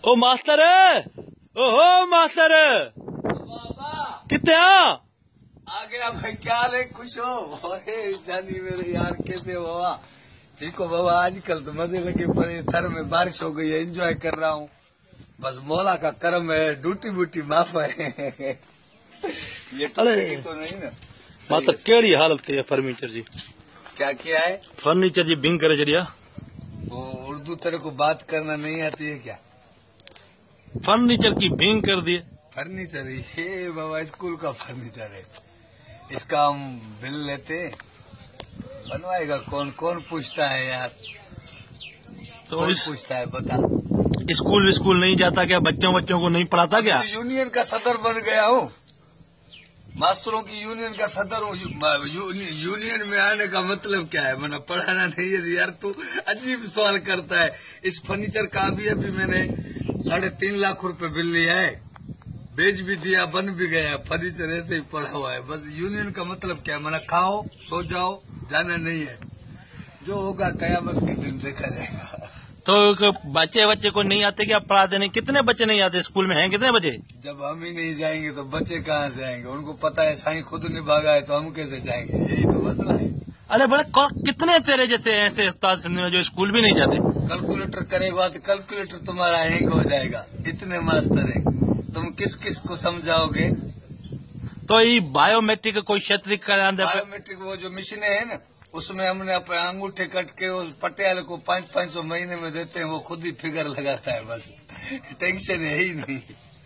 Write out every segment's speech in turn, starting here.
ओ master, ओहो master, कितने आ गया भाई। क्या हाल है? खुश हो? अरे जानी मेरे यार, कैसे हो बाबा? ठीक हो बाबा? आजकल तो मजे लगे पड़े। थर में बारिश हो गई है, एंजॉय कर रहा हूँ। बस मौला का करम है, ड्यूटी बूटी माफ है। ये तो नहीं ना माता केड़ी हालत करी फर्नीचर जी? क्या किया है? फर्नीचर जी बिंग करे जरिया। वो उर्दू तेरे को बात करना नहीं आती है क्या? फर्नीचर की बिंग कर दिए। फर्नीचर ये बाबा स्कूल का फर्नीचर है। इसका हम बिल लेते, बनवाएगा कौन? कौन पूछता है यार? तो कौन पूछता है बता? स्कूल नहीं जाता क्या? बच्चों को नहीं पढ़ाता क्या? तो यूनियन का सदर बन गया हूँ, मास्टरों की यूनियन का सदर हूँ। यूनियन में आने का मतलब क्या है? मैंने पढ़ाना नहीं है यार। तू अजीब सवाल करता है। इस फर्नीचर का अभी मैंने 3.5 लाख रुपए बिल लिया है, बेच भी दिया, बन भी गया। फर्नीचर ऐसे ही पड़ा हुआ है। बस यूनियन का मतलब क्या है? मैंने खाओ सो जाओ, जाना नहीं है। जो होगा कयामत के दिन देखा जाएगा। तो बच्चे को नहीं आते क्या पढ़ा देने? कितने बच्चे नहीं आते स्कूल में? हैं कितने बच्चे? जब हम ही नहीं जाएंगे तो बच्चे कहाँ से आएंगे? उनको पता है साईं खुद नहीं भागा है, तो हम कैसे जाएंगे? यही तो मसला है। अरे बड़े कितने तेरे जैसे ऐसे उस्ताद में जो स्कूल भी नहीं जाते? कैलकुलेटर करेगा तो कैलकुलेटर तुम्हारा हैंग हो जाएगा। इतने मास्टर है, तुम किस किस को समझाओगे? तो ये बायोमेट्रिक कोई क्षेत्र का बायोमेट्रिक वो जो मशीनें है ना, उसमें हमने अपने अंगूठे कट के उस पटियाले को 500 महीने में देते हैं। वो खुद ही फिगर लगाता है। बस टेंशन है ही नहीं।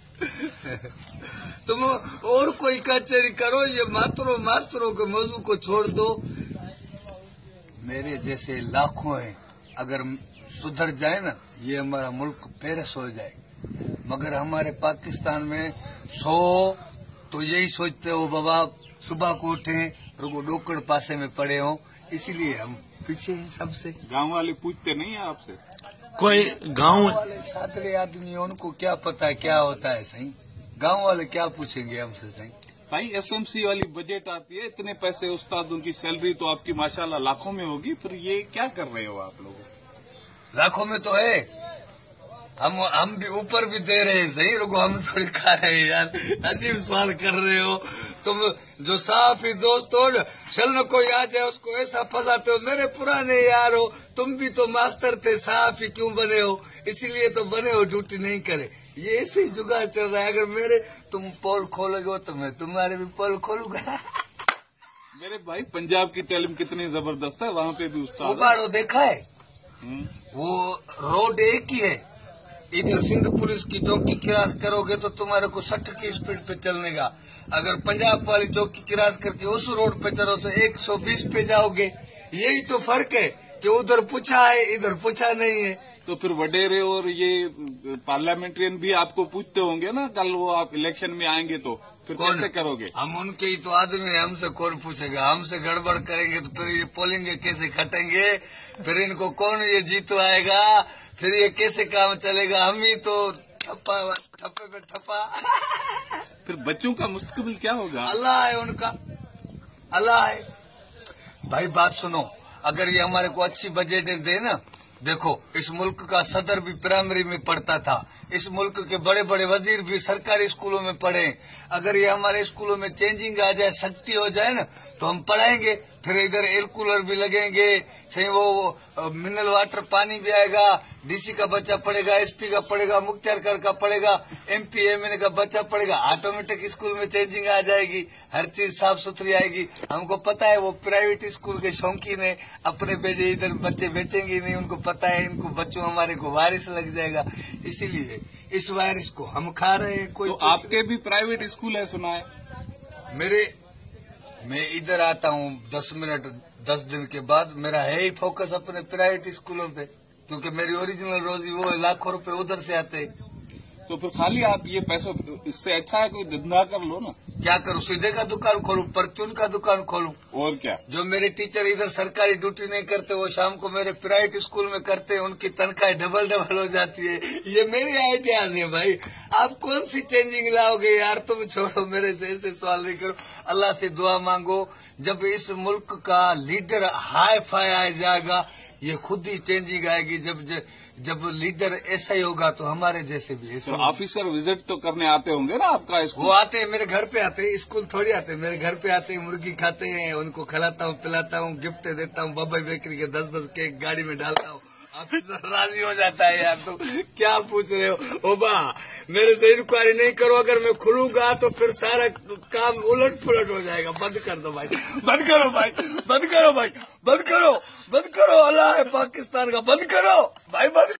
तुम और कोई कचहरी करो, ये मास्टरों के मौजू को छोड़ दो। मेरे जैसे लाखों हैं, अगर सुधर जाए ना, ये हमारा मुल्क पेरिस हो जाए। मगर हमारे पाकिस्तान में 100 तो यही सोचते हो बाबा, सुबह को उठे रुको डोकड़ पासे में पड़े हो, इसलिए हम पीछे हैं सबसे। गांव वाले पूछते नहीं है आपसे? कोई गांव वाले सादरे आदमी है, उनको क्या पता है क्या होता है सही? गांव वाले क्या पूछेंगे हमसे सही? भाई एसएमसी वाली बजट आती है, इतने पैसे उस्तादों की सैलरी तो आपकी माशाल्लाह लाखों में होगी, फिर ये क्या कर रहे हो आप लोग? लाखों में तो है, हम भी ऊपर भी दे रहे हैं सही, रुको हम थोड़ी खा रहे हैं यार। अजीब सवाल कर रहे हो तुम। जो साफ ही दोस्त हो न, चल न कोई आ जाए उसको ऐसा फंसाते हो। मेरे पुराने यार हो, तुम भी तो मास्टर थे, साफ ही क्यों बने हो? इसीलिए तो बने हो, ड्यूटी नहीं करे। ये ऐसे ही जुगाड़ चल रहा है। अगर तुम पोल खोलोगे तो मैं तुम्हारे भी पोल खोलूंगा। मेरे भाई पंजाब की तालीम कितनी जबरदस्त है, वहाँ पे भी उस्ताद उबाड़ो देखा है? वो रोड एक ही है। इधर सिंध पुलिस की चौकी क्रॉस करोगे तो तुम्हारे को 60 की स्पीड पे चलने का। अगर पंजाब वाली चौकी क्रॉस करके उस रोड पे चलो तो 120 पे जाओगे। यही तो फर्क है कि उधर पूछा है, इधर पूछा नहीं है। तो फिर वडेरे और ये पार्लियामेंट्रियन भी आपको पूछते होंगे ना, कल वो आप इलेक्शन में आएंगे तो फिर कैसे करोगे? हम उनके ही तो आदमी है, हमसे कौन पूछेगा? हमसे गड़बड़ करेंगे तो फिर ये पोलिंग कैसे खटेंगे? फिर इनको कौन ये जीतवाएगा? फिर ये कैसे काम चलेगा? हम ही तो ठप्पे पे ठप्पा। फिर बच्चों का मुस्तकबिल क्या होगा? अल्लाह है उनका, अल्लाह है। भाई बात सुनो, अगर ये हमारे को अच्छी बजट दे ना, देखो इस मुल्क का सदर भी प्राइमरी में पढ़ता था, इस मुल्क के बड़े बड़े वजीर भी सरकारी स्कूलों में पढ़े। अगर ये हमारे स्कूलों में चेंजिंग आ जाए, सख्ती हो जाए ना, तो हम पढ़ाएंगे। फिर इधर एयर कूलर भी लगेंगे, सही वो मिनरल वाटर पानी भी आएगा। डीसी का बच्चा पढ़ेगा, एसपी का पढ़ेगा, मुख्तियार का पढ़ेगा, एमपी एमएलए का बच्चा पढ़ेगा। ऑटोमेटिक स्कूल में चेंजिंग आ जाएगी, हर चीज साफ सुथरी आएगी। हमको पता है वो प्राइवेट स्कूल के शौकीन है, अपने भेजे इधर बच्चे बेचेंगे नहीं। उनको पता है इनको बच्चों हमारे को वायरस लग जाएगा, इसीलिए इस वायरस को हम खा रहे हैं। कोई तो आपके भी प्राइवेट स्कूल है सुना है? मैं इधर आता हूँ 10 दिन के बाद। मेरा है ही फोकस अपने प्राइवेट स्कूलों पे, क्योंकि मेरी ओरिजिनल रोजी वो है, लाखों रुपए उधर से आते हैं। तो फिर खाली आप ये पैसा, इससे अच्छा है कोई धंधा कर लो ना। क्या करूँ? सीधे का दुकान खोलूं, परचून का दुकान खोलूं? और क्या? जो मेरे टीचर इधर सरकारी ड्यूटी नहीं करते, वो शाम को मेरे प्राइवेट स्कूल में करते हैं, उनकी तनख्वाह डबल हो जाती है। ये मेरे आइडियाज है भाई। आप कौन सी चेंजिंग लाओगे यार? तुम छोड़ो, मेरे से ऐसे सवाल नहीं करो। अल्लाह से दुआ मांगो, जब इस मुल्क का लीडर हाई फाई आ जाएगा, ये खुद ही चेंजिंग आएगी। जब जब लीडर ऐसा ही होगा तो हमारे जैसे भी ऐसे तो ऑफिसर विजिट तो करने आते होंगे ना आपका स्कूल? वो आते हैं, मेरे घर पे आते हैं, स्कूल थोड़ी आते हैं, मेरे घर पे आते हैं, मुर्गी खाते हैं, उनको खिलाता हूँ, पिलाता हूँ, गिफ्ट देता हूँ, बम्बई बेकरी के 10-10 केक गाड़ी में डालता हूँ। ऑफिसर राजी हो जाता है। यार तुम क्या पूछ रहे हो ओबा, मेरे से इंक्वायरी नहीं करो, अगर मैं खुलूंगा तो फिर सारा काम उलट पुलट हो जाएगा। बंद कर दो भाई, बंद करो भाई, बंद करो भाई, बंद करो, बंद करो, अल्लाह है पाकिस्तान का, बंद करो भाई, बंद